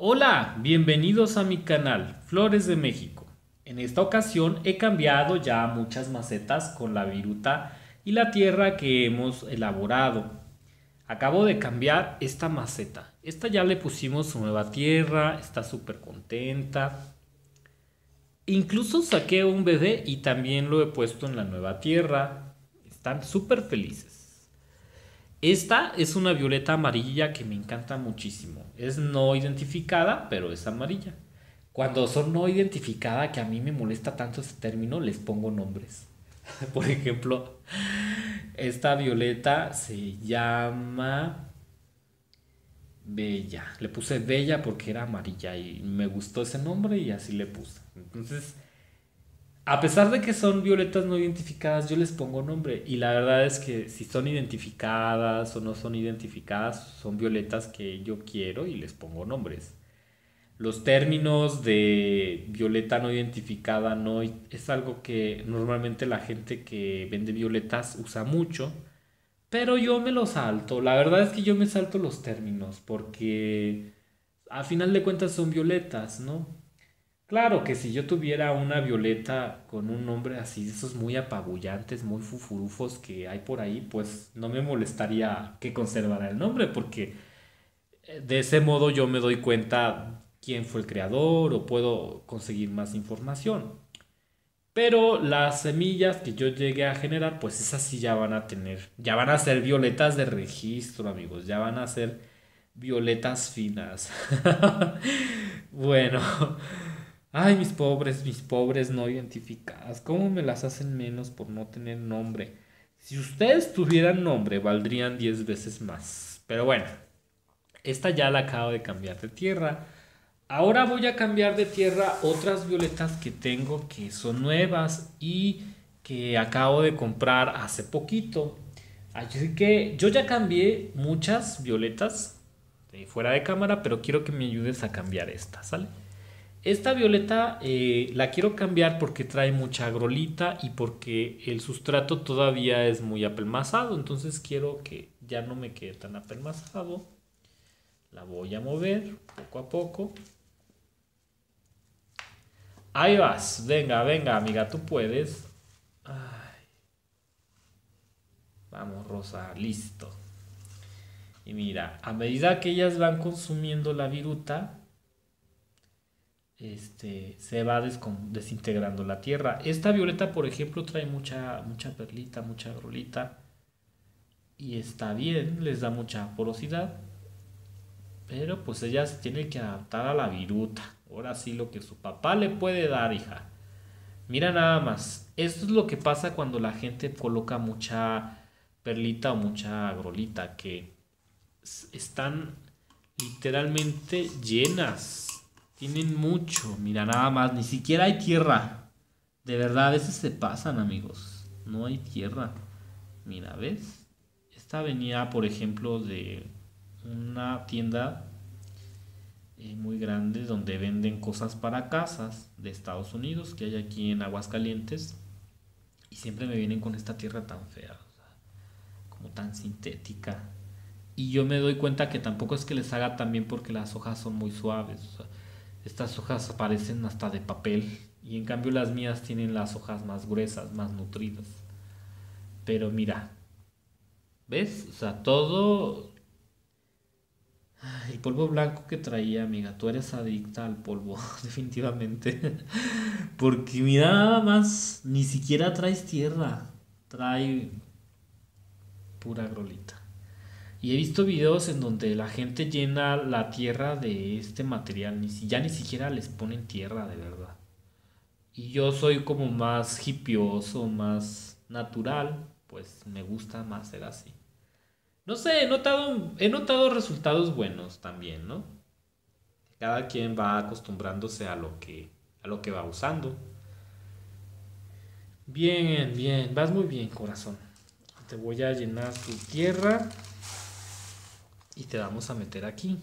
Hola, bienvenidos a mi canal Flores de México. En esta ocasión he cambiado ya muchas macetas con la viruta y la tierra que hemos elaborado. Acabo de cambiar esta maceta. Esta ya le pusimos su nueva tierra, está súper contenta. Incluso saqué un bebé y también lo he puesto en la nueva tierra. Están súper felices. Esta es una violeta amarilla que me encanta muchísimo. Es no identificada, pero es amarilla. Cuando son no identificada, que a mí me molesta tanto ese término, les pongo nombres. Por ejemplo, esta violeta se llama Bella. Le puse Bella porque era amarilla y me gustó ese nombre y así le puse. Entonces, a pesar de que son violetas no identificadas, yo les pongo nombre. Y la verdad es que si son identificadas o no son identificadas, son violetas que yo quiero y les pongo nombres. Los términos de violeta no identificada no es algo que normalmente la gente que vende violetas usa mucho, pero yo me los salto. La verdad es que yo me salto los términos porque a final de cuentas son violetas, ¿no? Claro que si yo tuviera una violeta con un nombre así, de esos muy apabullantes, muy fufurufos que hay por ahí, pues no me molestaría que conservara el nombre, porque de ese modo yo me doy cuenta quién fue el creador o puedo conseguir más información. Pero las semillas que yo llegué a generar, pues esas sí ya van a tener, ya van a ser violetas de registro, amigos, ya van a ser violetas finas. Bueno, ay, mis pobres no identificadas, ¿cómo me las hacen menos por no tener nombre? Si ustedes tuvieran nombre, valdrían 10 veces más. Pero bueno, esta ya la acabo de cambiar de tierra. Ahora voy a cambiar de tierra otras violetas que tengo que son nuevas y que acabo de comprar hace poquito. Así que yo ya cambié muchas violetas fuera de cámara, pero quiero que me ayudes a cambiar esta, ¿sale? Esta violeta la quiero cambiar porque trae mucha agrolita y porque el sustrato todavía es muy apelmazado. Entonces quiero que ya no me quede tan apelmazado. La voy a mover poco a poco. Ahí vas. Venga, venga, amiga, tú puedes. Ay, vamos, Rosa, listo. Y mira, a medida que ellas van consumiendo la viruta, se va desintegrando la tierra. Esta violeta, por ejemplo, trae mucha perlita, mucha grolita. Y está bien, les da mucha porosidad. Pero pues ella se tiene que adaptar a la viruta. Ahora sí lo que su papá le puede dar, hija. Mira nada más. Esto es lo que pasa cuando la gente coloca mucha perlita o mucha grolita. Que están literalmente llenas. Tienen mucho. Mira nada más. Ni siquiera hay tierra. De verdad, a veces se pasan, amigos. No hay tierra. Mira, ¿ves? Esta venía, por ejemplo, de una tienda muy grande donde venden cosas para casas de Estados Unidos que hay aquí en Aguascalientes y siempre me vienen con esta tierra tan fea, o sea, como tan sintética. Y yo me doy cuenta que tampoco es que les haga tan bien porque las hojas son muy suaves, o sea, estas hojas parecen hasta de papel y en cambio las mías tienen las hojas más gruesas, más nutridas. Pero mira, ¿ves? O sea, todo el polvo blanco que traía, amiga, tú eres adicta al polvo, definitivamente. Porque mira nada más, ni siquiera traes tierra, trae pura grolita. Y he visto videos en donde la gente llena la tierra de este material, ya ni siquiera les ponen tierra de verdad. Y yo soy como más hipioso, más natural, pues me gusta más ser así. No sé, he notado resultados buenos también, ¿no? Cada quien va acostumbrándose a lo que va usando. Bien, bien, vas muy bien, corazón. Te voy a llenar tu tierra y te vamos a meter aquí.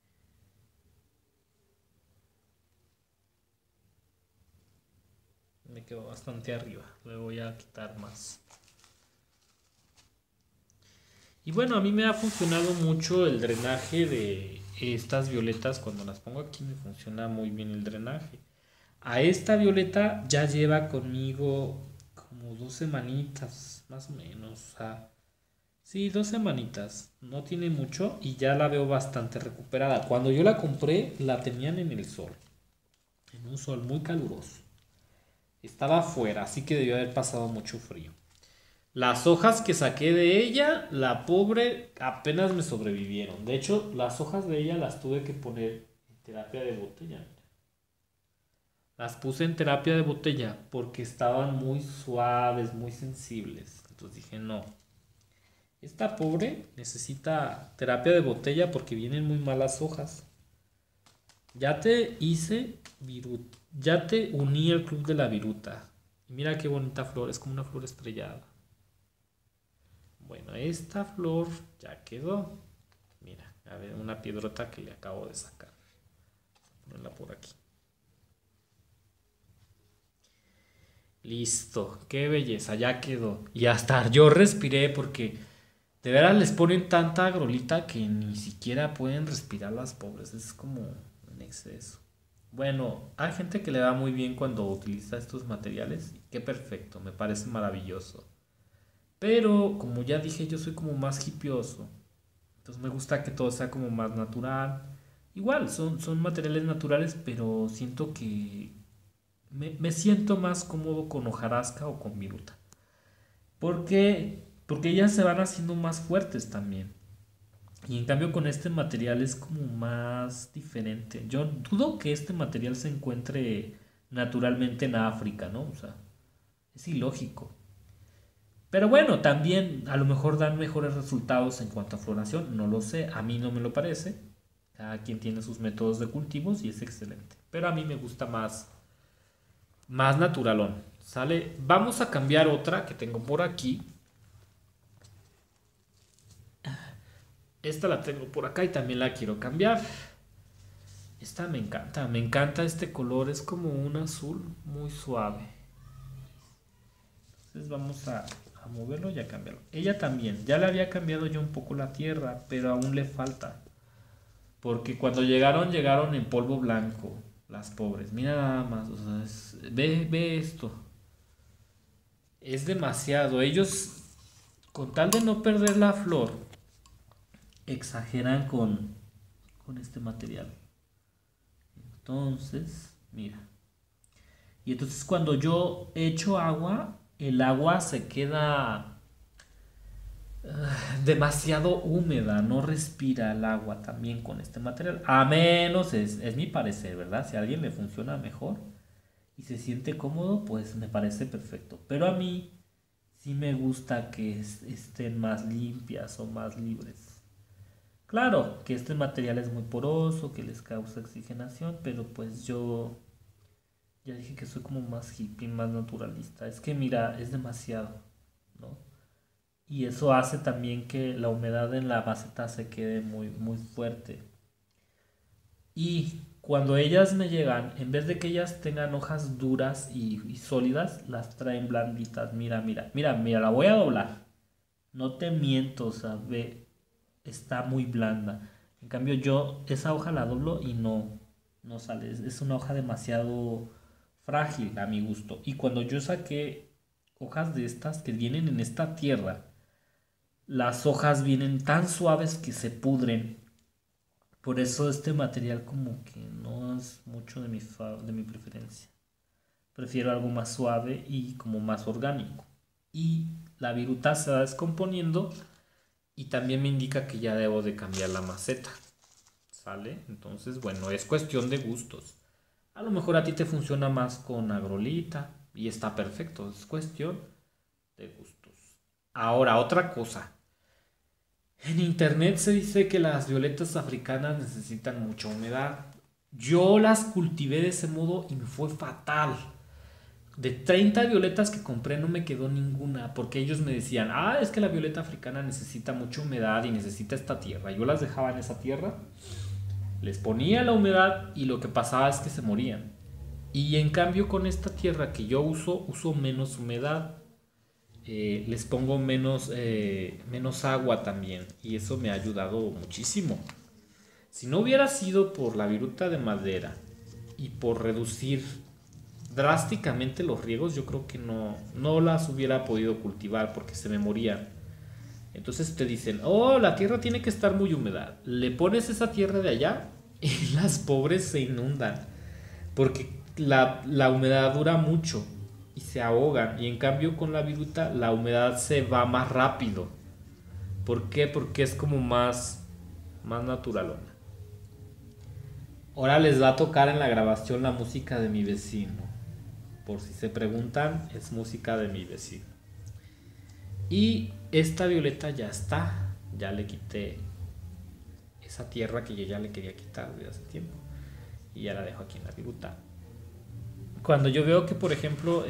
Me quedo bastante arriba, le voy a quitar más. Y bueno, a mí me ha funcionado mucho el drenaje de estas violetas cuando las pongo aquí me funciona muy bien el drenaje. A esta violeta ya lleva conmigo como 2 semanitas, más o menos. O sea, sí, 2 semanitas. No tiene mucho y ya la veo bastante recuperada. Cuando yo la compré, la tenían en el sol. En un sol muy caluroso. Estaba afuera, así que debió haber pasado mucho frío. Las hojas que saqué de ella, la pobre, apenas me sobrevivieron. De hecho, las hojas de ella las tuve que poner en terapia de botella. Las puse en terapia de botella porque estaban muy suaves, muy sensibles. Entonces dije, no, esta pobre necesita terapia de botella porque vienen muy malas hojas. Ya te hice viruta, ya te uní al club de la viruta. Y mira qué bonita flor, es como una flor estrellada. Bueno, esta flor ya quedó. Mira, a ver, una piedrota que le acabo de sacar. Vamos a ponerla por aquí. Listo, qué belleza, ya quedó. Y hasta yo respiré porque de veras les ponen tanta agrolita que ni siquiera pueden respirar las pobres. Es como un exceso. Bueno, hay gente que le va muy bien cuando utiliza estos materiales. Qué perfecto, me parece maravilloso. Pero como ya dije, yo soy como más hipioso. Entonces me gusta que todo sea como más natural. Igual, son materiales naturales, pero siento que me siento más cómodo con hojarasca o con viruta. Porque ellas se van haciendo más fuertes también. Y en cambio con este material es como más diferente. Yo dudo que este material se encuentre naturalmente en África, ¿no? O sea, es ilógico. Pero bueno, también a lo mejor dan mejores resultados en cuanto a floración, no lo sé, a mí no me lo parece. Cada quien tiene sus métodos de cultivos y es excelente. Pero a mí me gusta más naturalón. ¿Sale? Vamos a cambiar otra que tengo por aquí. Esta la tengo por acá y también la quiero cambiar. Esta me encanta este color, es como un azul muy suave. Entonces vamos a moverlo y a cambiarlo. Ella también, ya le había cambiado yo un poco la tierra, pero aún le falta. Porque cuando llegaron en polvo blanco, las pobres. Mira nada más, o sea, ve esto. Es demasiado. Ellos, con tal de no perder la flor, exageran con este material. Entonces, mira. Y entonces cuando yo echo agua, el agua se queda demasiado húmeda, no respira el agua también con este material. A menos, es mi parecer, ¿verdad? Si a alguien le funciona mejor y se siente cómodo, pues me parece perfecto. Pero a mí sí me gusta que estén más limpias o más libres. Claro que este material es muy poroso, que les causa oxigenación, pero pues yo ya dije que soy como más hippie, más naturalista. Es que mira, es demasiado, ¿no? Y eso hace también que la humedad en la maceta se quede muy, muy fuerte. Y cuando ellas me llegan, en vez de que ellas tengan hojas duras y sólidas, las traen blanditas. Mira, mira, mira, mira, la voy a doblar. No te miento, o sea, ve, está muy blanda. En cambio yo esa hoja la doblo y no sale. Es una hoja demasiado frágil a mi gusto. Y cuando yo saqué hojas de estas que vienen en esta tierra, las hojas vienen tan suaves que se pudren. Por eso este material como que no es mucho de mi preferencia. Prefiero algo más suave y como más orgánico. Y la viruta se va descomponiendo y también me indica que ya debo de cambiar la maceta. ¿Sale? Entonces, bueno, es cuestión de gustos. A lo mejor a ti te funciona más con agrolita y está perfecto. Es cuestión de gustos. Ahora, otra cosa. En internet se dice que las violetas africanas necesitan mucha humedad. Yo las cultivé de ese modo y me fue fatal. De 30 violetas que compré no me quedó ninguna porque ellos me decían, es que la violeta africana necesita mucha humedad y necesita esta tierra. Yo las dejaba en esa tierra, les ponía la humedad y lo que pasaba es que se morían. Y en cambio con esta tierra que yo uso menos humedad, les pongo menos agua también y eso me ha ayudado muchísimo. Si no hubiera sido por la viruta de madera y por reducir drásticamente los riegos, yo creo que no las hubiera podido cultivar porque se me morían. Entonces te dicen, oh, la tierra tiene que estar muy húmeda. Le pones esa tierra de allá y las pobres se inundan. Porque la humedad dura mucho y se ahogan. Y en cambio con la viruta la humedad se va más rápido. ¿Por qué? Porque es como más naturalona. Ahora les va a tocar en la grabación la música de mi vecino. Por si se preguntan, es música de mi vecino. Y esta violeta ya está. Ya le quité esa tierra que yo ya le quería quitar desde hace tiempo. Y ya la dejo aquí en la viruta. Cuando yo veo que, por ejemplo,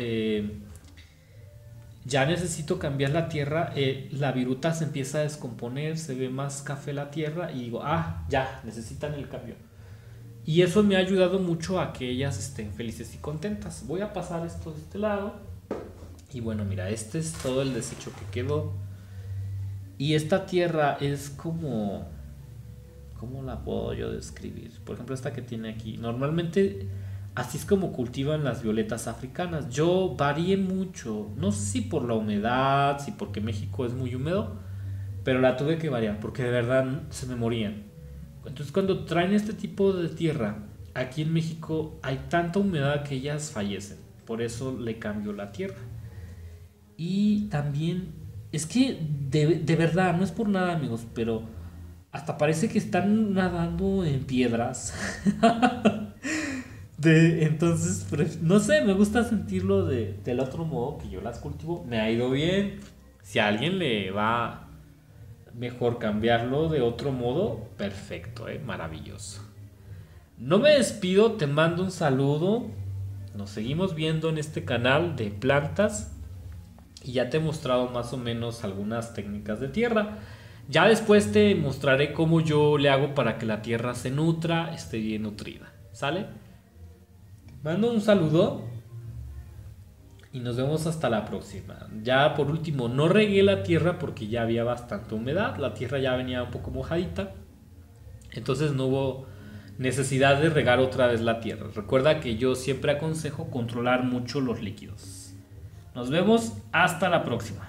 ya necesito cambiar la tierra, la viruta se empieza a descomponer, se ve más café la tierra y digo, ya, necesitan el cambio. Y eso me ha ayudado mucho a que ellas estén felices y contentas. Voy a pasar esto de este lado. Y bueno, mira, este es todo el desecho que quedó. Y esta tierra es como... ¿Cómo la puedo yo describir? Por ejemplo, esta que tiene aquí. Normalmente así es como cultivan las violetas africanas. Yo varié mucho. No sé si por la humedad, si porque México es muy húmedo. Pero la tuve que variar porque de verdad se me morían. Entonces cuando traen este tipo de tierra, aquí en México hay tanta humedad que ellas fallecen. Por eso le cambio la tierra. Y también, es que de verdad, no es por nada amigos, pero hasta parece que están nadando en piedras. Entonces, no sé, me gusta sentirlo del otro modo que yo las cultivo. Me ha ido bien. Si a alguien le va mejor cambiarlo de otro modo, perfecto, maravilloso. No me despido, te mando un saludo. Nos seguimos viendo en este canal de plantas. Y ya te he mostrado más o menos algunas técnicas de tierra. Ya después te mostraré cómo yo le hago para que la tierra se nutra, esté bien nutrida. ¿Sale? Mando un saludo. Y nos vemos hasta la próxima. Ya por último, no regué la tierra porque ya había bastante humedad. La tierra ya venía un poco mojadita. Entonces no hubo necesidad de regar otra vez la tierra. Recuerda que yo siempre aconsejo controlar mucho los líquidos. Nos vemos hasta la próxima.